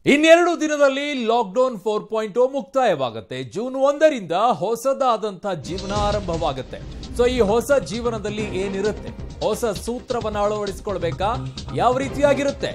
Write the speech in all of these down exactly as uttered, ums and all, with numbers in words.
ಇನ್ನೆರಡು ದಿನದಲ್ಲಿ lockdown four point O ಮುಕ್ತಾಯವಾಗುತ್ತೆ. ಜೂನ್ ಒಂದರಿಂದ ಹೊಸದಾದಂಥ ಜೀವನ ಆರಂಭವಾಗುತ್ತೆ. ಸೊ ಈ ಹೊಸ ಜೀವನದಲ್ಲಿ ಏನಿರುತ್ತೆ, ಹೊಸ ಸೂತ್ರವನ್ನು ಅಳವಡಿಸಿಕೊಳ್ಬೇಕಾ, ಯಾವ ರೀತಿಯಾಗಿರುತ್ತೆ?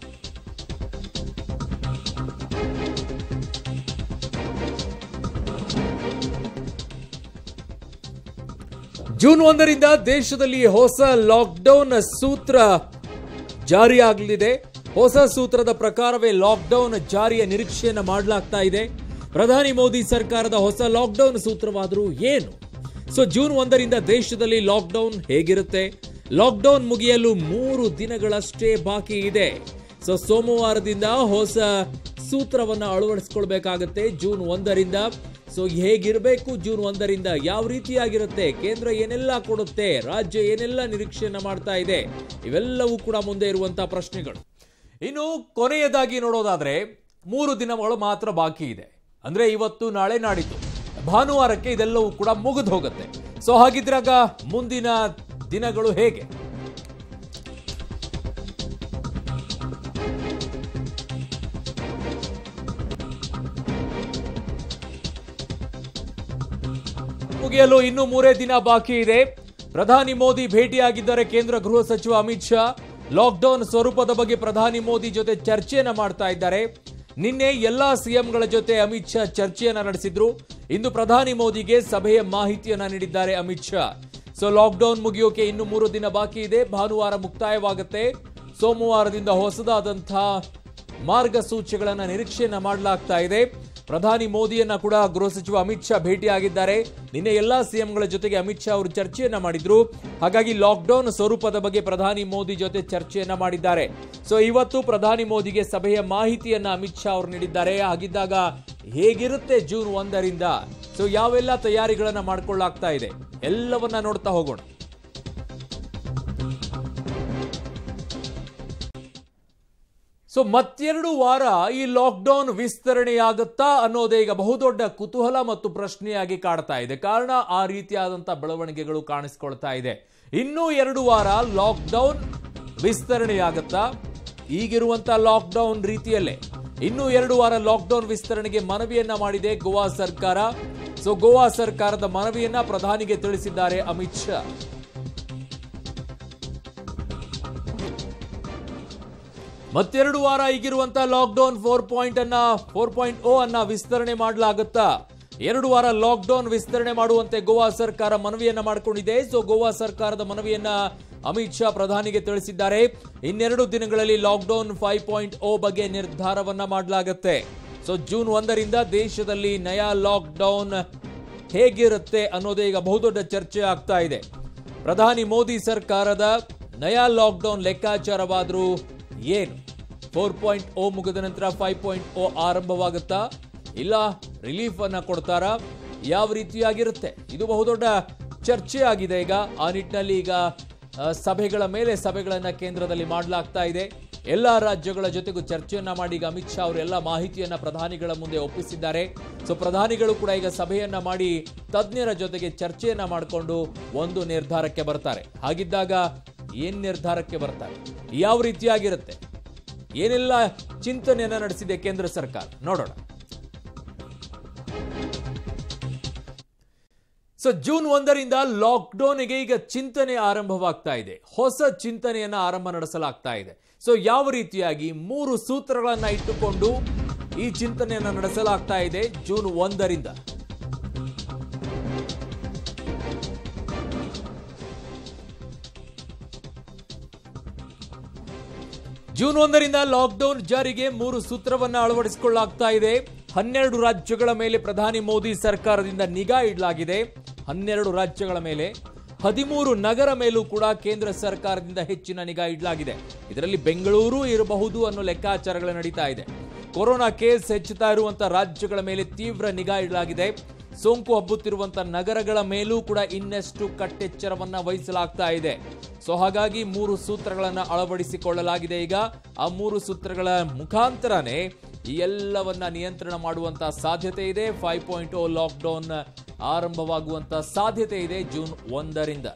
ಜೂನ್ ಒಂದರಿಂದ ದೇಶದಲ್ಲಿ ಹೊಸ ಲಾಕ್ಡೌನ್ ಸೂತ್ರ ಜಾರಿಯಾಗಲಿದೆ. ಹೊಸ ಸೂತ್ರದ ಪ್ರಕಾರವೇ ಲಾಕ್ಡೌನ್ ಜಾರಿಯ ನಿರೀಕ್ಷೆಯನ್ನು ಮಾಡಲಾಗ್ತಾ ಇದೆ. ಪ್ರಧಾನಿ ಮೋದಿ ಸರ್ಕಾರದ ಹೊಸ ಲಾಕ್ಡೌನ್ ಸೂತ್ರವಾದರೂ ಏನು? ಸೊ ಜೂನ್ ಒಂದರಿಂದ ದೇಶದಲ್ಲಿ ಲಾಕ್ಡೌನ್ ಹೇಗಿರುತ್ತೆ? ಲಾಕ್ಡೌನ್ ಮುಗಿಯಲು ಮೂರು ದಿನಗಳಷ್ಟೇ ಬಾಕಿ ಇದೆ. ಸೊ ಸೋಮವಾರದಿಂದ ಹೊಸ ಸೂತ್ರವನ್ನ ಅಳವಡಿಸಿಕೊಳ್ಬೇಕಾಗತ್ತೆ ಜೂನ್ ಒಂದರಿಂದ. ಸೊ ಹೇಗಿರಬೇಕು ಜೂನ್ ಒಂದರಿಂದ, ಯಾವ ರೀತಿಯಾಗಿರುತ್ತೆ, ಕೇಂದ್ರ ಏನೆಲ್ಲ ಕೊಡುತ್ತೆ, ರಾಜ್ಯ ಏನೆಲ್ಲ ನಿರೀಕ್ಷೆಯನ್ನ ಮಾಡ್ತಾ ಇದೆ, ಇವೆಲ್ಲವೂ ಕೂಡ ಮುಂದೆ ಇರುವಂತಹ ಪ್ರಶ್ನೆಗಳು. ಇನ್ನು ಕೊನೆಯದಾಗಿ ನೋಡೋದಾದ್ರೆ ಮೂರು ದಿನಗಳು ಮಾತ್ರ ಬಾಕಿ ಇದೆ. ಅಂದ್ರೆ ಇವತ್ತು, ನಾಳೆ, ನಾಡಿದ್ದು, ಭಾನುವಾರಕ್ಕೆ ಇದೆಲ್ಲವೂ ಕೂಡ ಮುಗಿದು ಹೋಗುತ್ತೆ. ಸೊ ಹಾಗಿದ್ರಾಗ ಮುಂದಿನ ದಿನಗಳು ಹೇಗೆ? ಮುಗಿಯಲು ಇನ್ನು ಮೂರೇ ದಿನ ಬಾಕಿ ಇದೆ. ಪ್ರಧಾನಿ ಮೋದಿ ಭೇಟಿಯಾಗಿದ್ದಾರೆ ಕೇಂದ್ರ ಗೃಹ ಸಚಿವ ಅಮಿತ್ ಶಾ. ಲಾಕ್ಡೌನ್ ಸ್ವರೂಪದ ಬಗ್ಗೆ ಪ್ರಧಾನಿ ಮೋದಿ ಜೊತೆ ಚರ್ಚೆಯನ್ನ ಮಾಡ್ತಾ ಇದ್ದಾರೆ. ನಿನ್ನೆ ಎಲ್ಲಾ ಸಿಎಂಗಳ ಜೊತೆ ಅಮಿತ್ ಶಾ ಚರ್ಚೆಯನ್ನ ನಡೆಸಿದ್ರು. ಇಂದು ಪ್ರಧಾನಿ ಮೋದಿಗೆ ಸಭೆಯ ಮಾಹಿತಿಯನ್ನ ನೀಡಿದ್ದಾರೆ ಅಮಿತ್ ಶಾ. ಸೊ ಲಾಕ್ಡೌನ್ ಮುಗಿಯೋಕೆ ಇನ್ನು ಮೂರು ದಿನ ಬಾಕಿ ಇದೆ. ಭಾನುವಾರ ಮುಕ್ತಾಯವಾಗುತ್ತೆ. ಸೋಮವಾರದಿಂದ ಹೊಸದಾದಂತಹ ಮಾರ್ಗಸೂಚಿಗಳನ್ನ ನಿರೀಕ್ಷೆಯನ್ನ ಮಾಡಲಾಗ್ತಾ ಇದೆ. ಪ್ರಧಾನಿ ಮೋದಿಯನ್ನ ಕೂಡ ಗೃಹ ಸಚಿವ ಅಮಿತ್ ಶಾ ಭೇಟಿಯಾಗಿದ್ದಾರೆ. ನಿನ್ನೆ ಎಲ್ಲಾ ಸಿಎಂಗಳ ಜೊತೆಗೆ ಅಮಿತ್ ಶಾ ಅವರು ಚರ್ಚೆಯನ್ನ ಮಾಡಿದ್ರು. ಹಾಗಾಗಿ ಲಾಕ್ಡೌನ್ ಸ್ವರೂಪದ ಬಗ್ಗೆ ಪ್ರಧಾನಿ ಮೋದಿ ಜೊತೆ ಚರ್ಚೆಯನ್ನ ಮಾಡಿದ್ದಾರೆ. ಸೊ ಇವತ್ತು ಪ್ರಧಾನಿ ಮೋದಿಗೆ ಸಭೆಯ ಮಾಹಿತಿಯನ್ನ ಅಮಿತ್ ಶಾ ಅವರು ನೀಡಿದ್ದಾರೆ. ಹಾಗಿದ್ದಾಗ ಹೇಗಿರುತ್ತೆ ಜೂನ್ ಒಂದರಿಂದ? ಸೊ ಯಾವೆಲ್ಲ ತಯಾರಿಗಳನ್ನ ಮಾಡಿಕೊಳ್ಳಲಾಗ್ತಾ ಇದೆ, ಎಲ್ಲವನ್ನ ನೋಡ್ತಾ ಹೋಗೋಣ. ಸೊ ಮತ್ತೆರಡು ವಾರ ಈ ಲಾಕ್ಡೌನ್ ವಿಸ್ತರಣೆಯಾಗುತ್ತಾ ಅನ್ನೋದೇ ಈಗ ಬಹುದೊಡ್ಡ ಕುತೂಹಲ ಮತ್ತು ಪ್ರಶ್ನೆಯಾಗಿ ಕಾಡ್ತಾ ಇದೆ. ಕಾರಣ ಆ ರೀತಿಯಾದಂತಹ ಬೆಳವಣಿಗೆಗಳು ಕಾಣಿಸ್ಕೊಳ್ತಾ ಇದೆ. ಇನ್ನೂ ಎರಡು ವಾರ ಲಾಕ್ಡೌನ್ ವಿಸ್ತರಣೆಯಾಗುತ್ತಾ? ಈಗಿರುವಂತಹ ಲಾಕ್ಡೌನ್ ರೀತಿಯಲ್ಲೇ ಇನ್ನೂ ಎರಡು ವಾರ ಲಾಕ್ಡೌನ್ ವಿಸ್ತರಣೆಗೆ ಮನವಿಯನ್ನ ಮಾಡಿದೆ ಗೋವಾ ಸರ್ಕಾರ. ಸೊ ಗೋವಾ ಸರ್ಕಾರದ ಮನವಿಯನ್ನ ಪ್ರಧಾನಿಗೆ ತಿಳಿಸಿದ್ದಾರೆ ಅಮಿತ್ ಶಾ. ಮತ್ತೆರಡು ವಾರ ಈಗಿರುವಂತಹ ಲಾಕ್ಡೌನ್ ಫೋರ್ ಪಾಯಿಂಟ್ ಅನ್ನ ಫೋರ್ ಪಾಯಿಂಟ್ ಓ ಅನ್ನ ವಿಸ್ತರಣೆ ಮಾಡಲಾಗುತ್ತಾ? ಎರಡು ವಾರ ಲಾಕ್ಡೌನ್ ವಿಸ್ತರಣೆ ಮಾಡುವಂತೆ ಗೋವಾ ಸರ್ಕಾರ ಮನವಿಯನ್ನ ಮಾಡಿಕೊಂಡಿದೆ. ಸೊ ಗೋವಾ ಸರ್ಕಾರದ ಮನವಿಯನ್ನ ಅಮಿತ್ ಶಾ ಪ್ರಧಾನಿಗೆ ತಿಳಿಸಿದ್ದಾರೆ. ಇನ್ನೆರಡು ದಿನಗಳಲ್ಲಿ ಲಾಕ್ಡೌನ್ ಫೈವ್ ಪಾಯಿಂಟ್ ಓ ಬಗ್ಗೆ ನಿರ್ಧಾರವನ್ನ ಮಾಡಲಾಗುತ್ತೆ. ಸೊ ಜೂನ್ ಒಂದರಿಂದ ದೇಶದಲ್ಲಿ ನಯಾ ಲಾಕ್ಡೌನ್ ಹೇಗಿರುತ್ತೆ ಅನ್ನೋದೇ ಈಗ ಬಹುದೊಡ್ಡ ಚರ್ಚೆ ಆಗ್ತಾ ಇದೆ. ಪ್ರಧಾನಿ ಮೋದಿ ಸರ್ಕಾರದ ನಯಾ ಲಾಕ್ಡೌನ್ ಲೆಕ್ಕಾಚಾರವಾದ್ರೂ ಏನು? ಫೋರ್ ಪಾಯಿಂಟ್ ಓ ಮುಗಿದ ನಂತರ ಫೈವ್ ಪಾಯಿಂಟ್ ಓ ಆರಂಭವಾಗುತ್ತಾ, ಇಲ್ಲ ರಿಲೀಫ್ ಅನ್ನ ಕೊಡ್ತಾರಾ, ಯಾವ ರೀತಿಯಾಗಿರುತ್ತೆ? ಇದು ಬಹುದೊಡ್ಡ ಚರ್ಚೆ ಆಗಿದೆ. ಈಗ ಆ ನಿಟ್ಟಿನಲ್ಲಿ ಈಗ ಸಭೆಗಳ ಮೇಲೆ ಸಭೆಗಳನ್ನ ಕೇಂದ್ರದಲ್ಲಿ ಮಾಡಲಾಗ್ತಾ ಇದೆ. ಎಲ್ಲಾ ರಾಜ್ಯಗಳ ಜೊತೆಗೂ ಚರ್ಚೆಯನ್ನ ಮಾಡಿ ಈಗ ಅಮಿತ್ ಶಾ ಅವರು ಎಲ್ಲ ಮಾಹಿತಿಯನ್ನ ಪ್ರಧಾನಿಗಳ ಮುಂದೆ ಒಪ್ಪಿಸಿದ್ದಾರೆ. ಸೊ ಪ್ರಧಾನಿಗಳು ಕೂಡ ಈಗ ಸಭೆಯನ್ನ ಮಾಡಿ ತಜ್ಞರ ಜೊತೆಗೆ ಚರ್ಚೆಯನ್ನ ಮಾಡಿಕೊಂಡು ಒಂದು ನಿರ್ಧಾರಕ್ಕೆ ಬರ್ತಾರೆ. ಹಾಗಿದ್ದಾಗ ಏನ್ ನಿರ್ಧಾರಕ್ಕೆ ಬರ್ತಾರೆ, ಯಾವ ರೀತಿಯಾಗಿರುತ್ತೆ, ಏನೆಲ್ಲ ಚಿಂತನೆಯನ್ನ ನಡೆಸಿದೆ ಕೇಂದ್ರ ಸರ್ಕಾರ, ನೋಡೋಣ. ಸೊ ಜೂನ್ ಒಂದರಿಂದ ಲಾಕ್ಡೌನ್ಗೆ ಈಗ ಚಿಂತನೆ ಆರಂಭವಾಗ್ತಾ ಇದೆ. ಹೊಸ ಚಿಂತನೆಯನ್ನ ಆರಂಭ ನಡೆಸಲಾಗ್ತಾ ಇದೆ. ಸೊ ಯಾವ ರೀತಿಯಾಗಿ ಮೂರು ಸೂತ್ರಗಳನ್ನ ಇಟ್ಟುಕೊಂಡು ಈ ಚಿಂತನೆಯನ್ನ ನಡೆಸಲಾಗ್ತಾ ಇದೆ ಜೂನ್ ಒಂದರಿಂದ. ಜೂನ್ ಒಂದರಿಂದ ಲಾಕ್ಡೌನ್ ಜಾರಿಗೆ ಮೂರು ಸೂತ್ರವನ್ನ ಅಳವಡಿಸಿಕೊಳ್ಳಲಾಗ್ತಾ ಇದೆ. ಹನ್ನೆರಡು ರಾಜ್ಯಗಳ ಮೇಲೆ ಪ್ರಧಾನಿ ಮೋದಿ ಸರ್ಕಾರದಿಂದ ನಿಗಾ ಇಡಲಾಗಿದೆ. ಹನ್ನೆರಡು ರಾಜ್ಯಗಳ ಮೇಲೆ, ಹದಿಮೂರು ನಗರ ಮೇಲೂ ಕೂಡ ಕೇಂದ್ರ ಸರ್ಕಾರದಿಂದ ಹೆಚ್ಚಿನ ನಿಗಾ ಇಡಲಾಗಿದೆ. ಇದರಲ್ಲಿ ಬೆಂಗಳೂರು ಇರಬಹುದು ಅನ್ನೋ ಲೆಕ್ಕಾಚಾರಗಳು ನಡೀತಾ ಇದೆ. ಕೊರೋನಾ ಕೇಸ್ ಹೆಚ್ಚುತ್ತಾ ಇರುವಂತಹ ರಾಜ್ಯಗಳ ಮೇಲೆ ತೀವ್ರ ನಿಗಾ ಇಡಲಾಗಿದೆ. ಸೋಂಕು ಹಬ್ಬುತ್ತಿರುವಂತಹ ನಗರಗಳ ಮೇಲೂ ಕೂಡ ಇನ್ನಷ್ಟು ಕಟ್ಟೆಚ್ಚರವನ್ನ ವಹಿಸಲಾಗ್ತಾ ಇದೆ. ಸೊ ಹಾಗಾಗಿ ಮೂರು ಸೂತ್ರಗಳನ್ನ ಅಳವಡಿಸಿಕೊಳ್ಳಲಾಗಿದೆ. ಈಗ ಆ ಮೂರು ಸೂತ್ರಗಳ ಮುಖಾಂತರನೇ ಈ ಎಲ್ಲವನ್ನ ನಿಯಂತ್ರಣ ಮಾಡುವಂತಹ ಸಾಧ್ಯತೆ ಇದೆ. ಫೈವ್ ಪಾಯಿಂಟ್ ಓ ಲಾಕ್ಡೌನ್ ಆರಂಭವಾಗುವಂತಹ ಸಾಧ್ಯತೆ ಇದೆ ಜೂನ್ ಒಂದರಿಂದ.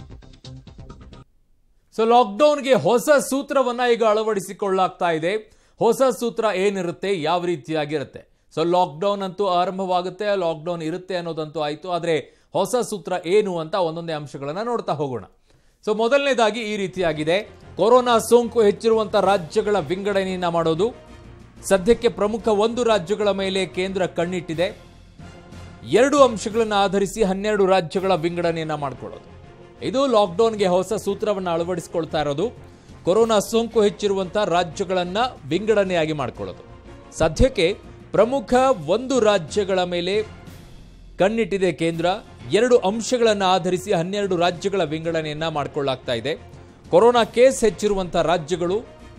ಸೊ ಲಾಕ್ಡೌನ್ಗೆ ಹೊಸ ಸೂತ್ರವನ್ನ ಈಗ ಅಳವಡಿಸಿಕೊಳ್ಳಲಾಗ್ತಾ ಇದೆ. ಹೊಸ ಸೂತ್ರ ಏನಿರುತ್ತೆ, ಯಾವ ರೀತಿಯಾಗಿರುತ್ತೆ. ಸೊ ಲಾಕ್ಡೌನ್ ಅಂತೂ ಆರಂಭವಾಗುತ್ತೆ, ಲಾಕ್ಡೌನ್ ಇರುತ್ತೆ ಅನ್ನೋದಂತೂ ಆಯಿತು. ಆದರೆ ಹೊಸ ಸೂತ್ರ ಏನು ಅಂತ ಒಂದೊಂದೇ ಅಂಶಗಳನ್ನು ನೋಡ್ತಾ ಹೋಗೋಣ. ಸೊ ಮೊದಲನೇದಾಗಿ ಈ ರೀತಿಯಾಗಿದೆ. ಕೊರೋನಾ ಸೋಂಕು ಹೆಚ್ಚಿರುವಂಥ ರಾಜ್ಯಗಳ ವಿಂಗಡಣೆಯನ್ನ ಮಾಡೋದು. ಸದ್ಯಕ್ಕೆ ಪ್ರಮುಖ ಒಂದು ರಾಜ್ಯಗಳ ಮೇಲೆ ಕೇಂದ್ರ ಕಣ್ಣಿಟ್ಟಿದೆ. ಎರಡು ಅಂಶಗಳನ್ನು ಆಧರಿಸಿ ಹನ್ನೆರಡು ರಾಜ್ಯಗಳ ವಿಂಗಡಣೆಯನ್ನ ಮಾಡಿಕೊಳ್ಳೋದು. ಇದು ಲಾಕ್ಡೌನ್ಗೆ ಹೊಸ ಸೂತ್ರವನ್ನು ಅಳವಡಿಸಿಕೊಳ್ತಾ ಇರೋದು. ಕೊರೋನಾ ಸೋಂಕು ಹೆಚ್ಚಿರುವಂಥ ರಾಜ್ಯಗಳನ್ನ ವಿಂಗಡಣೆಯಾಗಿ ಮಾಡಿಕೊಳ್ಳೋದು. ಸದ್ಯಕ್ಕೆ ಪ್ರಮುಖ ಒಂದು ರಾಜ್ಯಗಳ ಮೇಲೆ ಕಣ್ಣಿಟ್ಟಿದೆ ಕೇಂದ್ರ. ಎರಡು ಅಂಶಗಳನ್ನು ಆಧರಿಸಿ ಹನ್ನೆರಡು ರಾಜ್ಯಗಳ ವಿಂಗಡಣೆಯನ್ನ ಮಾಡಿಕೊಳ್ಳಲಾಗ್ತಾ ಇದೆ. ಕೊರೋನಾ ಕೇಸ್ ಹೆಚ್ಚಿರುವಂಥ ರಾಜ್ಯಗಳು,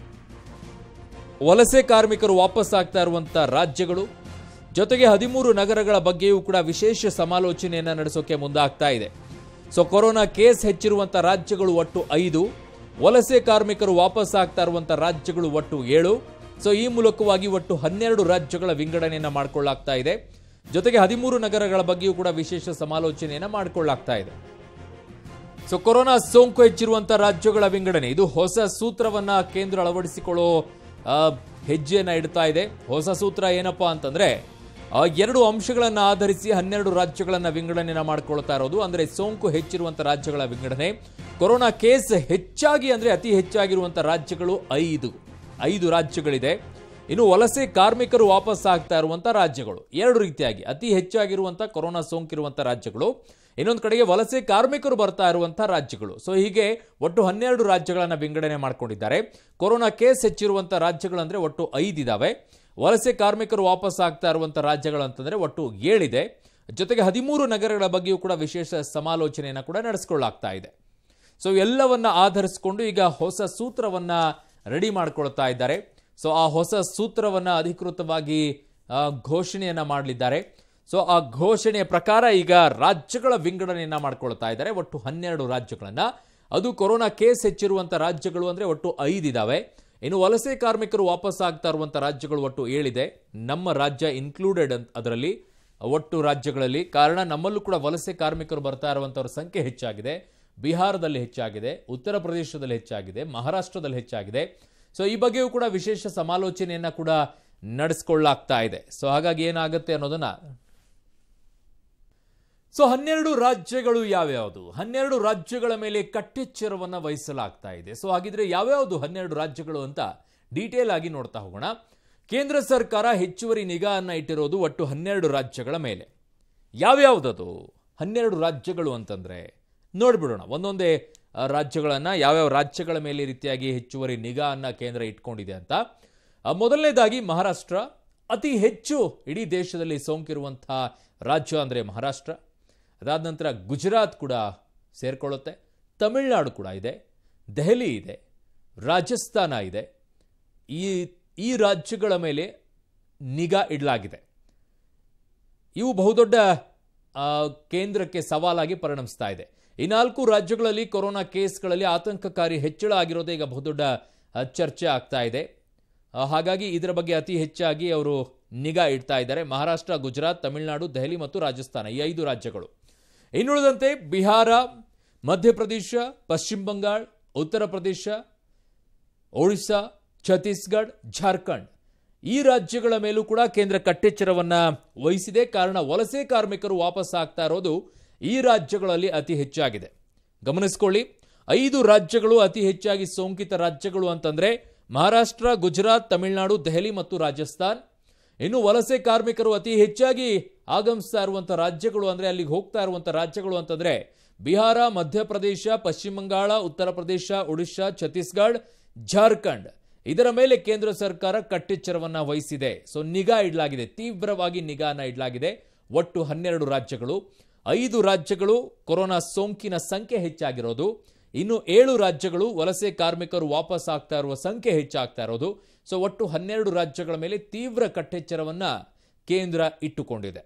ವಲಸೆ ಕಾರ್ಮಿಕರು ವಾಪಸ್ ಆಗ್ತಾ ಇರುವಂಥ ರಾಜ್ಯಗಳು, ಜೊತೆಗೆ ಹದಿಮೂರು ನಗರಗಳ ಬಗ್ಗೆಯೂ ಕೂಡ ವಿಶೇಷ ಸಮಾಲೋಚನೆಯನ್ನ ನಡೆಸೋಕೆ ಮುಂದಾಗ್ತಾ ಇದೆ. ಸೊ ಕೊರೋನಾ ಕೇಸ್ ಹೆಚ್ಚಿರುವಂಥ ರಾಜ್ಯಗಳು ಒಟ್ಟು ಐದು, ವಲಸೆ ಕಾರ್ಮಿಕರು ವಾಪಸ್ ಆಗ್ತಾ ಇರುವಂಥ ರಾಜ್ಯಗಳು ಒಟ್ಟು ಏಳು. ಸೊ ಈ ಮೂಲಕವಾಗಿ ಒಟ್ಟು ಹನ್ನೆರಡು ರಾಜ್ಯಗಳ ವಿಂಗಡಣೆಯನ್ನ ಮಾಡಿಕೊಳ್ಳಲಾಗ್ತಾ ಇದೆ. ಜೊತೆಗೆ ಹದಿಮೂರು ನಗರಗಳ ಬಗ್ಗೆಯೂ ಕೂಡ ವಿಶೇಷ ಸಮಾಲೋಚನೆಯನ್ನ ಮಾಡಿಕೊಳ್ಳಲಾಗ್ತಾ ಇದೆ. ಸೊ ಕೊರೋನಾ ಸೋಂಕು ಹೆಚ್ಚಿರುವಂಥ ರಾಜ್ಯಗಳ ವಿಂಗಡಣೆ, ಇದು ಹೊಸ ಸೂತ್ರವನ್ನ ಕೇಂದ್ರ ಅಳವಡಿಸಿಕೊಳ್ಳೋ ಹೆಜ್ಜೆಯನ್ನ ಇಡ್ತಾ ಇದೆ. ಹೊಸ ಸೂತ್ರ ಏನಪ್ಪಾ ಅಂತಂದ್ರೆ, ಎರಡು ಅಂಶಗಳನ್ನು ಆಧರಿಸಿ ಹನ್ನೆರಡು ರಾಜ್ಯಗಳನ್ನ ವಿಂಗಡಣೆಯನ್ನ ಮಾಡಿಕೊಳ್ತಾ ಇರೋದು. ಅಂದ್ರೆ ಸೋಂಕು ಹೆಚ್ಚಿರುವಂಥ ರಾಜ್ಯಗಳ ವಿಂಗಡಣೆ. ಕೊರೋನಾ ಕೇಸ್ ಹೆಚ್ಚಾಗಿ ಅಂದ್ರೆ ಅತಿ ಹೆಚ್ಚಾಗಿರುವಂಥ ರಾಜ್ಯಗಳು ಐದು ಐದು ರಾಜ್ಯಗಳಿದೆ. ಇನ್ನು ವಲಸೆ ಕಾರ್ಮಿಕರು ವಾಪಸ್ ಆಗ್ತಾ ಇರುವಂಥ ರಾಜ್ಯಗಳು ಎರಡು ರೀತಿಯಾಗಿ, ಅತಿ ಹೆಚ್ಚಾಗಿರುವಂಥ ಕೊರೋನಾ ಸೋಂಕಿರುವಂಥ ರಾಜ್ಯಗಳು, ಇನ್ನೊಂದು ಕಡೆಗೆ ವಲಸೆ ಕಾರ್ಮಿಕರು ಬರ್ತಾ ಇರುವಂಥ ರಾಜ್ಯಗಳು. ಸೊ ಹೀಗೆ ಒಟ್ಟು ಹನ್ನೆರಡು ರಾಜ್ಯಗಳನ್ನು ವಿಂಗಡಣೆ ಮಾಡ್ಕೊಂಡಿದ್ದಾರೆ. ಕೊರೋನಾ ಕೇಸ್ ಹೆಚ್ಚಿರುವಂಥ ರಾಜ್ಯಗಳು ಅಂದ್ರೆ ಒಟ್ಟು ಐದಿದಾವೆ. ವಲಸೆ ಕಾರ್ಮಿಕರು ವಾಪಸ್ ಆಗ್ತಾ ಇರುವಂಥ ರಾಜ್ಯಗಳು ಅಂತಂದ್ರೆ ಒಟ್ಟು ಏಳಿದೆ. ಜೊತೆಗೆ ಹದಿಮೂರು ನಗರಗಳ ಬಗ್ಗೆಯೂ ಕೂಡ ವಿಶೇಷ ಸಮಾಲೋಚನೆಯನ್ನು ಕೂಡ ನಡೆಸಿಕೊಳ್ಳಲಾಗ್ತಾ ಇದೆ. ಸೊ ಎಲ್ಲವನ್ನ ಆಧರಿಸಿಕೊಂಡು ಈಗ ಹೊಸ ಸೂತ್ರವನ್ನ ರೆಡಿ ಮಾಡ್ಕೊಳ್ತಾ ಇದ್ದಾರೆ. ಸೊ ಆ ಹೊಸ ಸೂತ್ರವನ್ನ ಅಧಿಕೃತವಾಗಿ ಘೋಷಣೆಯನ್ನ ಮಾಡಲಿದ್ದಾರೆ. ಸೊ ಆ ಘೋಷಣೆಯ ಪ್ರಕಾರ ಈಗ ರಾಜ್ಯಗಳ ವಿಂಗಡಣೆಯನ್ನ ಮಾಡ್ಕೊಳ್ತಾ ಇದ್ದಾರೆ. ಒಟ್ಟು ಹನ್ನೆರಡು ರಾಜ್ಯಗಳನ್ನ, ಅದು ಕೊರೋನಾ ಕೇಸ್ ಹೆಚ್ಚಿರುವಂಥ ರಾಜ್ಯಗಳು ಅಂದ್ರೆ ಒಟ್ಟು ಐದಿದಾವೆ. ಇನ್ನು ವಲಸೆ ಕಾರ್ಮಿಕರು ವಾಪಸ್ ಆಗ್ತಾ ಇರುವಂಥ ರಾಜ್ಯಗಳು ಒಟ್ಟು ಏಳಿದೆ. ನಮ್ಮ ರಾಜ್ಯ ಇನ್ಕ್ಲೂಡೆಡ್ ಅಂತ ಅದರಲ್ಲಿ ಒಟ್ಟು ರಾಜ್ಯಗಳಲ್ಲಿ. ಕಾರಣ ನಮ್ಮಲ್ಲೂ ಕೂಡ ವಲಸೆ ಕಾರ್ಮಿಕರು ಬರ್ತಾ ಇರುವಂಥವ್ರ ಸಂಖ್ಯೆ ಹೆಚ್ಚಾಗಿದೆ. ಬಿಹಾರದಲ್ಲಿ ಹೆಚ್ಚಾಗಿದೆ, ಉತ್ತರ ಪ್ರದೇಶದಲ್ಲಿ ಹೆಚ್ಚಾಗಿದೆ, ಮಹಾರಾಷ್ಟ್ರದಲ್ಲಿ ಹೆಚ್ಚಾಗಿದೆ. ಸೊ ಈ ಬಗ್ಗೆಯೂ ಕೂಡ ವಿಶೇಷ ಸಮಾಲೋಚನೆಯನ್ನ ಕೂಡ ನಡೆಸಿಕೊಳ್ಳಲಾಗ್ತಾ ಇದೆ. ಸೊ ಹಾಗಾಗಿ ಏನಾಗುತ್ತೆ ಅನ್ನೋದನ್ನ, ಸೊ ಹನ್ನೆರಡು ರಾಜ್ಯಗಳು ಯಾವ್ಯಾವುದು, ಹನ್ನೆರಡು ರಾಜ್ಯಗಳ ಮೇಲೆ ಕಟ್ಟೆಚ್ಚರವನ್ನ ವಹಿಸಲಾಗ್ತಾ ಇದೆ. ಸೊ ಹಾಗಿದ್ರೆ ಯಾವ್ಯಾವುದು ಹನ್ನೆರಡು ರಾಜ್ಯಗಳು ಅಂತ ಡೀಟೇಲ್ ಆಗಿ ನೋಡ್ತಾ ಹೋಗೋಣ. ಕೇಂದ್ರ ಸರ್ಕಾರ ಹೆಚ್ಚುವರಿ ನಿಗಾವನ್ನ ಇಟ್ಟಿರೋದು ಒಟ್ಟು ಹನ್ನೆರಡು ರಾಜ್ಯಗಳ ಮೇಲೆ. ಯಾವ್ಯಾವುದದು ಹನ್ನೆರಡು ರಾಜ್ಯಗಳು ಅಂತಂದ್ರೆ ನೋಡ್ಬಿಡೋಣ ಒಂದೊಂದೇ ರಾಜ್ಯಗಳನ್ನ, ಯಾವ್ಯಾವ ರಾಜ್ಯಗಳ ಮೇಲೆ ರೀತಿಯಾಗಿ ಹೆಚ್ಚುವರಿ ನಿಗಾವನ್ನ ಕೇಂದ್ರ ಇಟ್ಕೊಂಡಿದೆ ಅಂತ. ಮೊದಲನೇದಾಗಿ ಮಹಾರಾಷ್ಟ್ರ, ಅತಿ ಹೆಚ್ಚು ಇಡೀ ದೇಶದಲ್ಲಿ ಸೋಂಕಿರುವಂತಹ ರಾಜ್ಯ ಅಂದ್ರೆ ಮಹಾರಾಷ್ಟ್ರ. ಅದಾದ ನಂತರ ಗುಜರಾತ್ ಕೂಡ ಸೇರ್ಕೊಳ್ಳುತ್ತೆ, ತಮಿಳುನಾಡು ಕೂಡ ಇದೆ, ದೆಹಲಿ ಇದೆ, ರಾಜಸ್ಥಾನ ಇದೆ. ಈ ಈ ರಾಜ್ಯಗಳ ಮೇಲೆ ನಿಗಾ ಇಡಲಾಗಿದೆ. ಇವು ಬಹುದೊಡ್ಡ ಕೇಂದ್ರಕ್ಕೆ ಸವಾಲಾಗಿ ಪರಿಣಮಿಸ್ತಾ ಇದೆ. ಈ ನಾಲ್ಕು ರಾಜ್ಯಗಳಲ್ಲಿ ಕೊರೋನಾ ಕೇಸ್ಗಳಲ್ಲಿ ಆತಂಕಕಾರಿ ಹೆಚ್ಚಳ ಆಗಿರೋದೇ ಈಗ ಬಹುದೊಡ್ಡ ಚರ್ಚೆ ಆಗ್ತಾ ಇದೆ. ಹಾಗಾಗಿ ಇದರ ಬಗ್ಗೆ ಅತಿ ಹೆಚ್ಚಾಗಿ ಅವರು ನಿಗಾ ಇಡ್ತಾ ಇದ್ದಾರೆ. ಮಹಾರಾಷ್ಟ್ರ, ಗುಜರಾತ್, ತಮಿಳುನಾಡು, ದೆಹಲಿ ಮತ್ತು ರಾಜಸ್ಥಾನ, ಈ ಐದು ರಾಜ್ಯಗಳು. ಇನ್ನುಳಿದಂತೆ ಬಿಹಾರ, ಮಧ್ಯಪ್ರದೇಶ, ಪಶ್ಚಿಮ ಬಂಗಾಳ, ಉತ್ತರ ಪ್ರದೇಶ, ಒಡಿಶಾ, ಛತ್ತೀಸ್ಗಢ, ಜಾರ್ಖಂಡ್, ಈ ರಾಜ್ಯಗಳ ಮೇಲೂ ಕೂಡ ಕೇಂದ್ರ ಕಟ್ಟೆಚ್ಚರವನ್ನ ವಹಿಸಿದೆ. ಕಾರಣ ವಲಸೆ ಕಾರ್ಮಿಕರು ವಾಪಸ್ ಆಗ್ತಾ ಇರೋದು ಈ ರಾಜ್ಯಗಳಲ್ಲಿ ಅತಿ ಹೆಚ್ಚಾಗಿದೆ. ಗಮನಿಸಿಕೊಳ್ಳಿ, ಐದು ರಾಜ್ಯಗಳು ಅತಿ ಹೆಚ್ಚಾಗಿ ಸೋಂಕಿತ ರಾಜ್ಯಗಳು ಅಂತಂದ್ರೆ ಮಹಾರಾಷ್ಟ್ರ, ಗುಜರಾತ್, ತಮಿಳುನಾಡು, ದೆಹಲಿ ಮತ್ತು ರಾಜಸ್ಥಾನ್. ಇನ್ನು ವಲಸೆ ಕಾರ್ಮಿಕರು ಅತಿ ಹೆಚ್ಚಾಗಿ ಆಗಮಿಸ್ತಾ ಇರುವಂಥ ರಾಜ್ಯಗಳು ಅಂದ್ರೆ ಅಲ್ಲಿಗೆ ಹೋಗ್ತಾ ಇರುವಂಥ ರಾಜ್ಯಗಳು ಅಂತಂದ್ರೆ ಬಿಹಾರ, ಮಧ್ಯಪ್ರದೇಶ, ಪಶ್ಚಿಮ ಬಂಗಾಳ, ಉತ್ತರ ಪ್ರದೇಶ, ಒಡಿಶಾ, ಛತ್ತೀಸ್ಗಢ, ಜಾರ್ಖಂಡ್. ಇದರ ಮೇಲೆ ಕೇಂದ್ರ ಸರ್ಕಾರ ಕಟ್ಟೆಚ್ಚರವನ್ನ ವಹಿಸಿದೆ. ಸೊ ನಿಗಾ ಇಡಲಾಗಿದೆ, ತೀವ್ರವಾಗಿ ನಿಗಾನ ಇಡಲಾಗಿದೆ. ಒಟ್ಟು ಹನ್ನೆರಡು ರಾಜ್ಯಗಳು, ಐದು ರಾಜ್ಯಗಳು ಕೊರೋನಾ ಸೋಂಕಿನ ಸಂಖ್ಯೆ ಹೆಚ್ಚಾಗಿರೋದು, ಇನ್ನು ಏಳು ರಾಜ್ಯಗಳು ವಲಸೆ ಕಾರ್ಮಿಕರು ವಾಪಸ್ ಆಗ್ತಾ ಇರುವ ಸಂಖ್ಯೆ ಹೆಚ್ಚಾಗ್ತಾ ಇರೋದು. ಸೊ ಒಟ್ಟು ಹನ್ನೆರಡು ರಾಜ್ಯಗಳ ಮೇಲೆ ತೀವ್ರ ಕಟ್ಟೆಚ್ಚರವನ್ನ ಕೇಂದ್ರ ಇಟ್ಟುಕೊಂಡಿದೆ.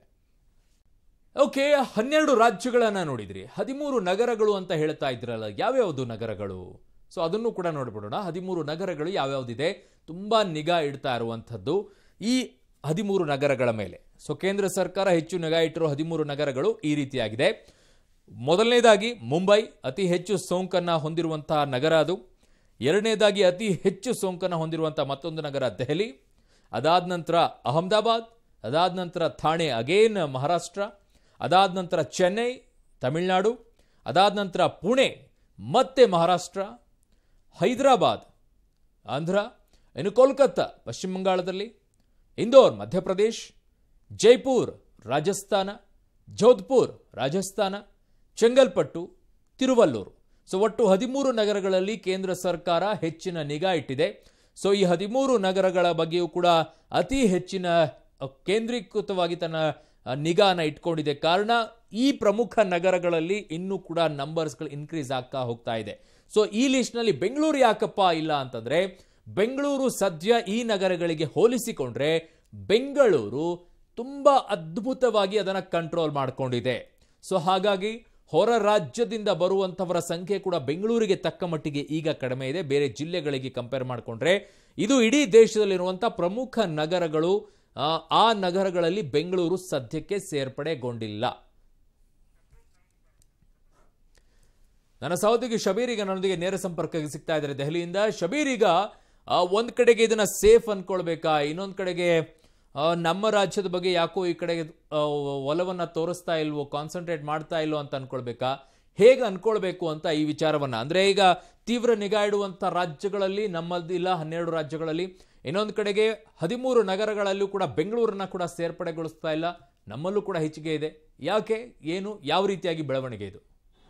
ಓಕೆ, ಹನ್ನೆರಡು ರಾಜ್ಯಗಳನ್ನ ನೋಡಿದ್ರಿ. ಹದಿಮೂರು ನಗರಗಳು ಅಂತ ಹೇಳ್ತಾ ಇದ್ರಲ್ಲ, ಯಾವ್ಯಾವುದು ನಗರಗಳು? ಸೊ ಅದನ್ನು ಕೂಡ ನೋಡ್ಬಿಡೋಣ. ಹದಿಮೂರು ನಗರಗಳು ಯಾವ್ಯಾವ್ದಿದೆ, ತುಂಬಾ ನಿಗಾ ಇಡ್ತಾ ಇರುವಂಥದ್ದು ಈ ಹದಿಮೂರು ನಗರಗಳ ಮೇಲೆ. ಸೊ ಕೇಂದ್ರ ಸರ್ಕಾರ ಹೆಚ್ಚು ನಿಗಾ ಇಟ್ಟಿರೋ ಹದಿಮೂರು ನಗರಗಳು ಈ ರೀತಿಯಾಗಿದೆ. ಮೊದಲನೇದಾಗಿ ಮುಂಬೈ, ಅತಿ ಹೆಚ್ಚು ಸೋಂಕನ್ನ ಹೊಂದಿರುವಂತಹ ನಗರ ಅದು. ಎರಡನೇದಾಗಿ ಅತಿ ಹೆಚ್ಚು ಸೋಂಕನ್ನು ಹೊಂದಿರುವಂಥ ಮತ್ತೊಂದು ನಗರ ದೆಹಲಿ, ಅದಾದ ನಂತರ ಅಹಮದಾಬಾದ್, ಅದಾದ ನಂತರ ಥಾಣೆ ಅಗೇನ್ ಮಹಾರಾಷ್ಟ್ರ, ಅದಾದ ನಂತರ ಚೆನ್ನೈ ತಮಿಳುನಾಡು, ಅದಾದ ನಂತರ ಪುಣೆ ಮತ್ತೆ ಮಹಾರಾಷ್ಟ್ರ, ಹೈದರಾಬಾದ್ ಆಂಧ್ರ, ಇನ್ನು ಕೋಲ್ಕತ್ತಾ ಪಶ್ಚಿಮ ಬಂಗಾಳದಲ್ಲಿ, ಇಂದೋರ್ ಮಧ್ಯಪ್ರದೇಶ್, ಜೈಪುರ್ ರಾಜಸ್ಥಾನ, ಜೋಧ್ಪುರ್ ರಾಜಸ್ಥಾನ, ಚೆಂಗಲ್ಪಟ್ಟು, ತಿರುವಲ್ಲೂರು. ಸೊ ಒಟ್ಟು ಹದಿಮೂರು ನಗರಗಳಲ್ಲಿ ಕೇಂದ್ರ ಸರ್ಕಾರ ಹೆಚ್ಚಿನ ನಿಗಾ ಇಟ್ಟಿದೆ. ಸೊ ಈ ಹದಿಮೂರು ನಗರಗಳ ಬಗ್ಗೆಯೂ ಕೂಡ ಅತಿ ಹೆಚ್ಚಿನ ಕೇಂದ್ರೀಕೃತವಾಗಿ ತನ್ನ ನಿಗಾನ ಇಟ್ಕೊಂಡಿದೆ. ಕಾರಣ ಈ ಪ್ರಮುಖ ನಗರಗಳಲ್ಲಿ ಇನ್ನೂ ಕೂಡ ನಂಬರ್ಸ್ಗಳು ಇನ್ಕ್ರೀಸ್ ಆಗ್ತಾ ಹೋಗ್ತಾ ಇದೆ. ಸೊ ಈ ಲಿಸ್ಟ್ನಲ್ಲಿ ಬೆಂಗಳೂರು ಯಾಕಪ್ಪ ಇಲ್ಲ ಅಂತಂದ್ರೆ, ಬೆಂಗಳೂರು ಸದ್ಯ ಈ ನಗರಗಳಿಗೆ ಹೋಲಿಸಿಕೊಂಡ್ರೆ ಬೆಂಗಳೂರು ತುಂಬಾ ಅದ್ಭುತವಾಗಿ ಅದನ್ನು ಕಂಟ್ರೋಲ್ ಮಾಡಿಕೊಂಡಿದೆ. ಸೊ ಹಾಗಾಗಿ ಹೊರ ರಾಜ್ಯದಿಂದ ಬರುವಂಥವರ ಸಂಖ್ಯೆ ಕೂಡ ಬೆಂಗಳೂರಿಗೆ ತಕ್ಕ ಮಟ್ಟಿಗೆ ಈಗ ಕಡಿಮೆ ಇದೆ. ಬೇರೆ ಜಿಲ್ಲೆಗಳಿಗೆ ಕಂಪೇರ್ ಮಾಡಿಕೊಂಡ್ರೆ ಇದು ಇಡೀ ದೇಶದಲ್ಲಿರುವಂಥ ಪ್ರಮುಖ ನಗರಗಳು. ಆ ನಗರಗಳಲ್ಲಿ ಬೆಂಗಳೂರು ಸದ್ಯಕ್ಕೆ ಸೇರ್ಪಡೆಗೊಂಡಿಲ್ಲ. ನನ್ನ ಸಹೋದ್ಯೋಗಿ ಶಬೀರ್ ಈಗ ನನ್ನೊಂದಿಗೆ ನೇರ ಸಂಪರ್ಕಕ್ಕೆ ಸಿಗ್ತಾ ಇದ್ದಾರೆ ದೆಹಲಿಯಿಂದ. ಶಬೀರ್, ಈಗ ಒಂದ್ ಕಡೆಗೆ ಇದನ್ನ ಸೇಫ್ ಅನ್ಕೊಳ್ಬೇಕಾ, ಇನ್ನೊಂದ್ ಕಡೆಗೆ ನಮ್ಮ ರಾಜ್ಯದ ಬಗ್ಗೆ ಯಾಕೋ ಈ ಕಡೆಗೆ ಒಲವನ್ನ ತೋರಿಸ್ತಾ ಇಲ್ವೋ, ಕಾನ್ಸಂಟ್ರೇಟ್ ಮಾಡ್ತಾ ಇಲ್ವೋ ಅಂತ ಅನ್ಕೊಳ್ಬೇಕಾ, ಹೇಗೆ ಅನ್ಕೊಳ್ಬೇಕು ಅಂತ ಈ ವಿಚಾರವನ್ನ? ಅಂದ್ರೆ ಈಗ ತೀವ್ರ ನಿಗಾ ಇಡುವಂತ ರಾಜ್ಯಗಳಲ್ಲಿ ನಮ್ಮದಿಲ್ಲ, ಹನ್ನೆರಡು ರಾಜ್ಯಗಳಲ್ಲಿ, ಇನ್ನೊಂದು ಕಡೆಗೆ ಹದಿಮೂರು ನಗರಗಳಲ್ಲೂ ಕೂಡ ಬೆಂಗಳೂರನ್ನ ಕೂಡ ಸೇರ್ಪಡೆಗೊಳಿಸ್ತಾ ಇಲ್ಲ, ನಮ್ಮಲ್ಲೂ ಕೂಡ ಹೆಚ್ಚಿಗೆ ಇದೆ. ಯಾಕೆ, ಏನು, ಯಾವ ರೀತಿಯಾಗಿ ಬೆಳವಣಿಗೆ ಇದು?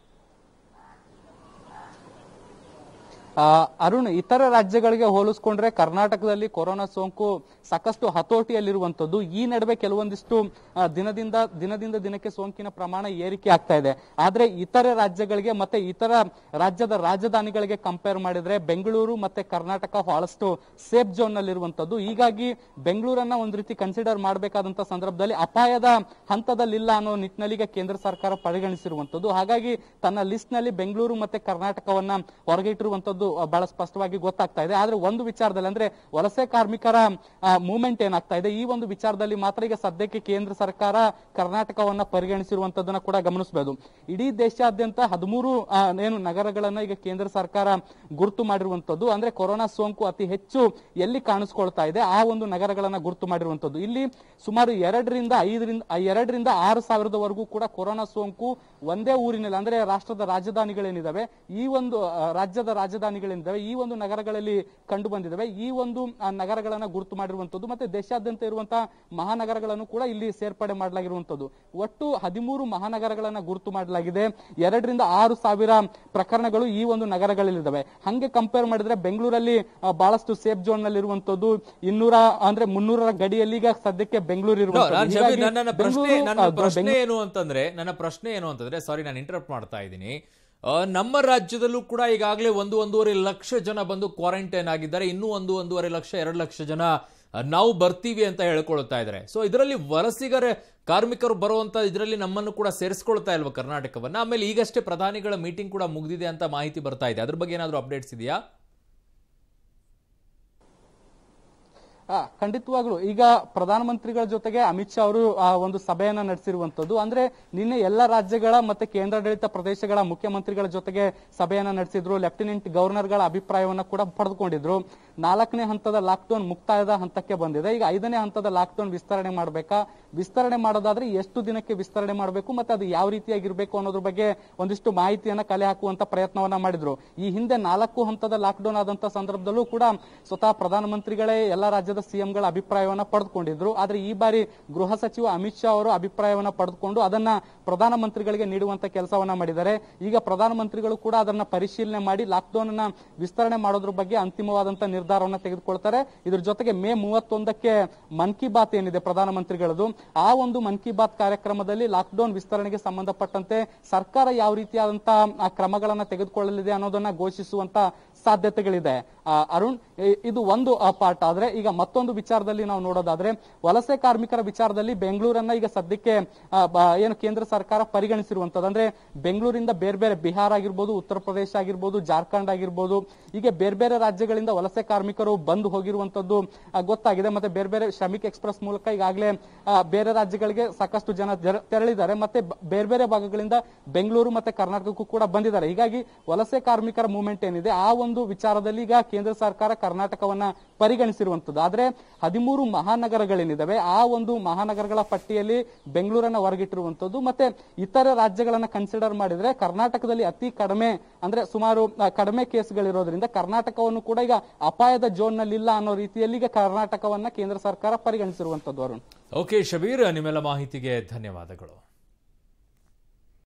ಅರುಣ್, ಇತರ ರಾಜ್ಯಗಳಿಗೆ ಹೋಲಿಸ್ಕೊಂಡ್ರೆ ಕರ್ನಾಟಕದಲ್ಲಿ ಕೊರೋನಾ ಸೋಂಕು ಸಾಕಷ್ಟು ಹತೋಟಿಯಲ್ಲಿರುವಂತದ್ದು. ಈ ನಡುವೆ ಕೆಲವೊಂದಿಷ್ಟು ದಿನದಿಂದ ದಿನದಿಂದ ದಿನಕ್ಕೆ ಸೋಂಕಿನ ಪ್ರಮಾಣ ಏರಿಕೆ ಆಗ್ತಾ ಇದೆ. ಆದ್ರೆ ಇತರೆ ರಾಜ್ಯಗಳಿಗೆ ಮತ್ತೆ ಇತರ ರಾಜ್ಯದ ರಾಜಧಾನಿಗಳಿಗೆ ಕಂಪೇರ್ ಮಾಡಿದ್ರೆ ಬೆಂಗಳೂರು ಮತ್ತೆ ಕರ್ನಾಟಕ ಬಹಳಷ್ಟು ಸೇಫ್ ಝೋನ್ ನಲ್ಲಿರುವಂತದ್ದು. ಹೀಗಾಗಿ ಬೆಂಗಳೂರನ್ನ ಒಂದ್ ರೀತಿ ಕನ್ಸಿಡರ್ ಮಾಡಬೇಕಾದಂತ ಸಂದರ್ಭದಲ್ಲಿ ಅಪಾಯದ ಹಂತದಲ್ಲಿಲ್ಲ ಅನ್ನೋ ನಿಟ್ಟಿನಲ್ಲಿ ಈಗ ಕೇಂದ್ರ ಸರ್ಕಾರ ಪರಿಗಣಿಸಿರುವಂತದ್ದು. ಹಾಗಾಗಿ ತನ್ನ ಲಿಸ್ಟ್ ನಲ್ಲಿ ಬೆಂಗಳೂರು ಮತ್ತೆ ಕರ್ನಾಟಕವನ್ನ ಹೊರಗಿಟ್ಟಿರುವಂತದ್ದು ಬಹಳ ಸ್ಪಷ್ಟವಾಗಿ ಗೊತ್ತಾಗ್ತಾ ಇದೆ. ಆದ್ರೆ ಒಂದು ವಿಚಾರದಲ್ಲಿ, ಅಂದ್ರೆ ವಲಸೆ ಕಾರ್ಮಿಕರ ಮೂವ್ಮೆಂಟ್ ಏನಾಗ್ತಾ ಇದೆ, ಈ ಒಂದು ವಿಚಾರದಲ್ಲಿ ಮಾತ್ರ ಈಗ ಸದ್ಯಕ್ಕೆ ಕೇಂದ್ರ ಸರ್ಕಾರ ಕರ್ನಾಟಕವನ್ನ ಪರಿಗಣಿಸಿರುವಂತದನ್ನ ಕೂಡ ಗಮನಿಸಬಹುದು. ಇಡೀ ದೇಶಾದ್ಯಂತ ಹದಿಮೂರು ಏನು ನಗರಗಳನ್ನ ಈಗ ಕೇಂದ್ರ ಸರ್ಕಾರ ಗುರುತು ಮಾಡಿರುವಂತದ್ದು. ಅಂದ್ರೆ ಕೊರೋನಾ ಸೋಂಕು ಅತಿ ಹೆಚ್ಚು ಎಲ್ಲಿ ಕಾಣಿಸ್ಕೊಳ್ತಾ ಇದೆ ಆ ಒಂದು ನಗರಗಳನ್ನ ಗುರುತು ಮಾಡಿರುವಂತದ್ದು. ಇಲ್ಲಿ ಸುಮಾರು ಎರಡರಿಂದ ಐದರಿಂದ ಎರಡರಿಂದ ಆರು ಸಾವಿರದವರೆಗೂ ಕೂಡ ಕೊರೋನಾ ಸೋಂಕು ಒಂದೇ ಊರಿನಲ್ಲಿ, ಅಂದ್ರೆ ರಾಷ್ಟ್ರದ ರಾಜಧಾನಿಗಳೇನಿದಾವೆ, ಈ ಒಂದು ರಾಜ್ಯದ ರಾಜಧಾನಿಗಳಿದ್ದಾವೆ, ಈ ಒಂದು ನಗರಗಳಲ್ಲಿ ಕಂಡು ಬಂದಿದ್ದಾವೆ. ಈ ಒಂದು ನಗರಗಳನ್ನ ಗುರುತು ಮಾಡಿರುವಂತದ್ದು ಮತ್ತೆ ದೇಶಾದ್ಯಂತ ಇರುವಂತಹ ಮಹಾನಗರಗಳನ್ನು ಕೂಡ ಇಲ್ಲಿ ಸೇರ್ಪಡೆ ಮಾಡಲಾಗಿರುವಂತದ್ದು. ಒಟ್ಟು ಹದಿಮೂರು ಮಹಾನಗರಗಳನ್ನ ಗುರುತು ಮಾಡಲಾಗಿದೆ. ಎರಡರಿಂದ ಆರು ಸಾವಿರ ಪ್ರಕರಣಗಳು ಈ ಒಂದು ನಗರಗಳಲ್ಲಿದ್ದಾವೆ. ಹಂಗೆ ಕಂಪೇರ್ ಮಾಡಿದ್ರೆ ಬೆಂಗಳೂರಲ್ಲಿ ಬಹಳಷ್ಟು ಸೇಫ್ ಝೋನ್ ನಲ್ಲಿ ಇರುವಂತದ್ದು ಇನ್ನೂರ ಅಂದ್ರೆ ಮುನ್ನೂರರ ಗಡಿಯಲ್ಲಿ ಈಗ ಸದ್ಯಕ್ಕೆ ಬೆಂಗಳೂರು ಇರುವಂತದ್ದು. ನನ್ನ ಪ್ರಶ್ನೆ ಏನು ಅಂತಂದ್ರೆ ನನ್ನ ಪ್ರಶ್ನೆ ಏನು ಅಂತಂದ್ರೆ ಸಾರಿ ನಾನು ಇಂಟರಪ್ಟ್ ಮಾಡ್ತಾ ಇದ್ದೀನಿ. ನಮ್ಮ ರಾಜ್ಯದಲ್ಲೂ ಕೂಡ ಈಗಾಗಲೇ ಒಂದು ಒಂದೂವರೆ ಲಕ್ಷ ಜನ ಬಂದು ಕ್ವಾರಂಟೈನ್ ಆಗಿದ್ದಾರೆ. ಇನ್ನೂ ಒಂದು ಒಂದೂವರೆ ಲಕ್ಷ ಎರಡು ಲಕ್ಷ ಜನ ನಾವು ಬರ್ತೀವಿ ಅಂತ ಹೇಳ್ಕೊಳ್ತಾ ಇದ್ದಾರೆ. ಸೊ ಇದರಲ್ಲಿ ವಲಸಿಗರ ಕಾರ್ಮಿಕರು ಬರುವಂತ ಇದರಲ್ಲಿ ನಮ್ಮನ್ನು ಕೂಡ ಸೇರಿಸ್ಕೊಳ್ತಾ ಇಲ್ವಾ ಕರ್ನಾಟಕವನ್ನ? ಆಮೇಲೆ ಈಗಷ್ಟೇ ಪ್ರಧಾನಿಗಳ ಮೀಟಿಂಗ್ ಕೂಡ ಮುಗಿದಿದೆ ಅಂತ ಮಾಹಿತಿ ಬರ್ತಾ ಇದೆ. ಅದ್ರ ಬಗ್ಗೆ ಏನಾದರೂ ಅಪ್ಡೇಟ್ಸ್ ಇದೆಯಾ? ಖಂಡಿತವಾಗ್ಲು ಈಗ ಪ್ರಧಾನಮಂತ್ರಿಗಳ ಜೊತೆಗೆ ಅಮಿತ್ ಶಾ ಅವರು ಒಂದು ಸಭೆಯನ್ನ ನಡೆಸಿರುವಂತದ್ದು. ಅಂದ್ರೆ ನಿನ್ನೆ ಎಲ್ಲ ರಾಜ್ಯಗಳ ಮತ್ತೆ ಕೇಂದ್ರಾಡಳಿತ ಪ್ರದೇಶಗಳ ಮುಖ್ಯಮಂತ್ರಿಗಳ ಜೊತೆಗೆ ಸಭೆಯನ್ನ ನಡೆಸಿದ್ರು. ಲೆಫ್ಟಿನೆಂಟ್ ಗವರ್ನರ್ಗಳ ಅಭಿಪ್ರಾಯವನ್ನ ಕೂಡ ಪಡೆದುಕೊಂಡಿದ್ರು. ನಾಲ್ಕನೇ ಹಂತದ ಲಾಕ್ಡೌನ್ ಮುಕ್ತಾಯದ ಹಂತಕ್ಕೆ ಬಂದಿದೆ. ಈಗ ಐದನೇ ಹಂತದ ಲಾಕ್ಡೌನ್ ವಿಸ್ತರಣೆ ಮಾಡಬೇಕಾ, ವಿಸ್ತರಣೆ ಮಾಡೋದಾದ್ರೆ ಎಷ್ಟು ದಿನಕ್ಕೆ ವಿಸ್ತರಣೆ ಮಾಡಬೇಕು ಮತ್ತೆ ಅದು ಯಾವ ರೀತಿಯಾಗಿರ್ಬೇಕು ಅನ್ನೋದ್ರ ಬಗ್ಗೆ ಒಂದಿಷ್ಟು ಮಾಹಿತಿಯನ್ನ ಕಲೆ ಹಾಕುವಂತ ಪ್ರಯತ್ನವನ್ನ ಮಾಡಿದ್ರು. ಈ ಹಿಂದೆ ನಾಲ್ಕು ಹಂತದ ಲಾಕ್ಡೌನ್ ಆದಂತ ಸಂದರ್ಭದಲ್ಲೂ ಕೂಡ ಸ್ವತಃ ಪ್ರಧಾನಮಂತ್ರಿಗಳೇ ಎಲ್ಲ ರಾಜ್ಯದ ಸಿಎಂಗಳ ಅಭಿಪ್ರಾಯವನ್ನ ಪಡೆದುಕೊಂಡಿದ್ರು. ಆದ್ರೆ ಈ ಬಾರಿ ಗೃಹ ಸಚಿವ ಅಮಿತ್ ಶಾ ಅವರು ಅಭಿಪ್ರಾಯವನ್ನ ಪಡೆದುಕೊಂಡು ಅದನ್ನ ಪ್ರಧಾನಮಂತ್ರಿಗಳಿಗೆ ನೀಡುವಂತ ಕೆಲಸವನ್ನ ಮಾಡಿದ್ದಾರೆ. ಈಗ ಪ್ರಧಾನಮಂತ್ರಿಗಳು ಕೂಡ ಅದನ್ನ ಪರಿಶೀಲನೆ ಮಾಡಿ ಲಾಕ್ಡೌನ್ ಅನ್ನ ವಿಸ್ತರಣೆ ಮಾಡೋದ್ರ ಬಗ್ಗೆ ಅಂತಿಮವಾದಂತ ನಿರ್ಧಾರವನ್ನ ತೆಗೆದುಕೊಳ್ತಾರೆ. ಇದ್ರ ಜೊತೆಗೆ ಮೇ ಮೂವತ್ತೊಂದಕ್ಕೆ ಮನ್ ಕಿ ಬಾತ್ ಏನಿದೆ ಪ್ರಧಾನಮಂತ್ರಿಗಳದು, ಆ ಒಂದು ಮನ್ ಕಿ ಬಾತ್ ಕಾರ್ಯಕ್ರಮದಲ್ಲಿ ಲಾಕ್ಡೌನ್ ವಿಸ್ತರಣೆಗೆ ಸಂಬಂಧಪಟ್ಟಂತೆ ಸರ್ಕಾರ ಯಾವ ರೀತಿಯಾದಂತಹ ಕ್ರಮಗಳನ್ನ ತೆಗೆದುಕೊಳ್ಳಲಿದೆ ಅನ್ನೋದನ್ನ ಘೋಷಿಸುವಂತ ಸಾಧ್ಯತೆಗಳಿದೆ. ಅರುಣ್, ಇದು ಒಂದು ಪಾರ್ಟ್. ಆದ್ರೆ ಈಗ ಮತ್ತೊಂದು ವಿಚಾರದಲ್ಲಿ ನಾವು ನೋಡೋದಾದ್ರೆ ವಲಸೆ ಕಾರ್ಮಿಕರ ವಿಚಾರದಲ್ಲಿ ಬೆಂಗಳೂರನ್ನ ಈಗ ಸದ್ಯಕ್ಕೆ ಏನು ಕೇಂದ್ರ ಸರ್ಕಾರ ಪರಿಗಣಿಸಿರುವಂತದ್ದು. ಅಂದ್ರೆ ಬೆಂಗಳೂರಿಂದ ಬೇರೆ ಬೇರೆ ಬಿಹಾರ ಆಗಿರ್ಬೋದು, ಉತ್ತರ ಪ್ರದೇಶ ಆಗಿರ್ಬೋದು, ಜಾರ್ಖಂಡ್ ಆಗಿರ್ಬೋದು, ಹೀಗೆ ಬೇರೆ ಬೇರೆ ರಾಜ್ಯಗಳಿಂದ ವಲಸೆ ಕಾರ್ಮಿಕರು ಬಂದು ಹೋಗಿರುವಂತದ್ದು ಗೊತ್ತಾಗಿದೆ. ಮತ್ತೆ ಬೇರೆ ಬೇರೆ ಶ್ರಮಿಕ್ ಎಕ್ಸ್ಪ್ರೆಸ್ ಮೂಲಕ ಈಗಾಗಲೇ ಬೇರೆ ರಾಜ್ಯಗಳಿಗೆ ಸಾಕಷ್ಟು ಜನ ತೆರಳಿದ್ದಾರೆ. ಮತ್ತೆ ಬೇರೆ ಬೇರೆ ಭಾಗಗಳಿಂದ ಬೆಂಗಳೂರು ಮತ್ತೆ ಕರ್ನಾಟಕಕ್ಕೂ ಕೂಡ ಬಂದಿದ್ದಾರೆ. ಹೀಗಾಗಿ ವಲಸೆ ಕಾರ್ಮಿಕರ ಮೂವ್ಮೆಂಟ್ ಏನಿದೆ ಆ ಒಂದು ವಿಚಾರದಲ್ಲಿ ಈಗ ಕೇಂದ್ರ ಸರ್ಕಾರ ಕರ್ನಾಟಕವನ್ನ ಪರಿಗಣಿಸಿರುವಂತದ್ದು. ಆದ್ರೆ ಹದಿಮೂರು ಮಹಾನಗರಗಳೇನಿದಾವೆ ಆ ಒಂದು ಮಹಾನಗರಗಳ ಪಟ್ಟಿಯಲ್ಲಿ ಬೆಂಗಳೂರನ್ನ ಹೊರಗಿಟ್ಟಿರುವಂತದ್ದು. ಮತ್ತೆ ಇತರ ರಾಜ್ಯಗಳನ್ನ ಕನ್ಸಿಡರ್ ಮಾಡಿದ್ರೆ ಕರ್ನಾಟಕದಲ್ಲಿ ಅತಿ ಕಡಿಮೆ ಅಂದ್ರೆ ಸುಮಾರು ಕಡಿಮೆ ಕೇಸ್ಗಳಿರೋದ್ರಿಂದ ಕರ್ನಾಟಕವನ್ನು ಕೂಡ ಈಗ ಅಪಾಯದ ಝೋನ್ ನಲ್ಲಿ ಇಲ್ಲ ಅನ್ನೋ ರೀತಿಯಲ್ಲಿ ಈಗ ಕರ್ನಾಟಕವನ್ನ ಕೇಂದ್ರ ಸರ್ಕಾರ ಪರಿಗಣಿಸಿರುವಂತದ್ದು. ಅರುಣ್. ಓಕೆ ಶಬೀರ್, ನಿಮ್ಮೆಲ್ಲ ಮಾಹಿತಿಗೆ ಧನ್ಯವಾದಗಳು.